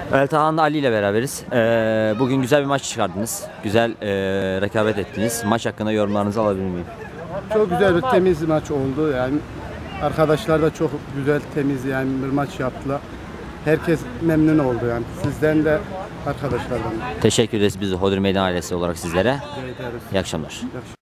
Eltahan Ali ile beraberiz. Bugün güzel bir maç çıkardınız. Güzel rekabet ettiniz. Maç hakkında yorumlarınızı alabilir miyim? Çok güzel bir temiz maç oldu. Yani arkadaşlar da çok güzel temiz yani bir maç yaptılar. Herkes memnun oldu yani. Sizden de arkadaşlardan. Teşekkür ederiz biz Hodri Meydan ailesi olarak sizlere. Rica ederiz. İyi akşamlar.